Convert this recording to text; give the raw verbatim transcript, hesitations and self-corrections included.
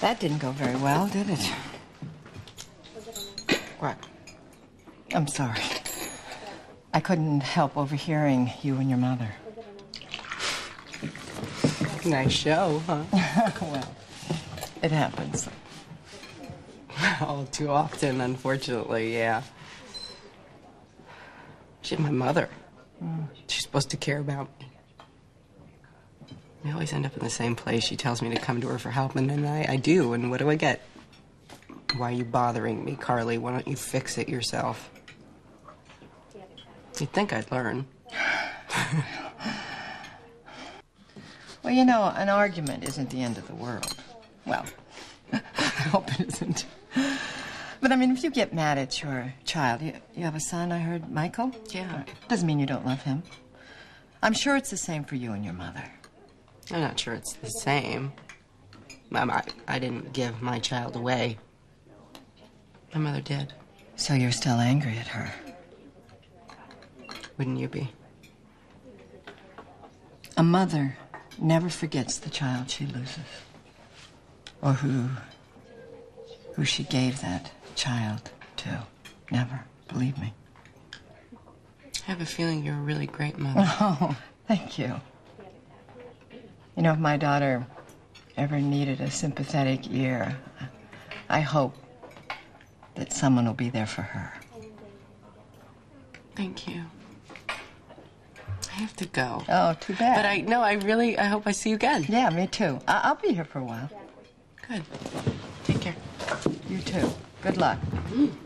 That didn't go very well, did it? What? I'm sorry. I couldn't help overhearing you and your mother. Nice show, huh? Well, it happens. All too often, unfortunately, yeah. She's my mother. Mm. She's supposed to care about me. We always end up in the same place. She tells me to come to her for help, and then I, I do, and what do I get? Why are you bothering me, Carly? Why don't you fix it yourself? You'd think I'd learn. Well, you know, an argument isn't the end of the world. Well, I hope it isn't. But, I mean, if you get mad at your child, you, you have a son, I heard, Michael? Yeah. Doesn't mean you don't love him. I'm sure it's the same for you and your mother. I'm not sure it's the same. Mom, I, I didn't give my child away. My mother did. So you're still angry at her? Wouldn't you be? A mother never forgets the child she loses. Or who... who she gave that child to. Never. Believe me. I have a feeling you're a really great mother. Oh, thank you. You know, if my daughter ever needed a sympathetic ear, I hope that someone will be there for her. Thank you. I have to go. Oh, too bad. But I, no, I really, I hope I see you again. Yeah, me too. I I'll be here for a while. Good. Take care. You too. Good luck. Mm.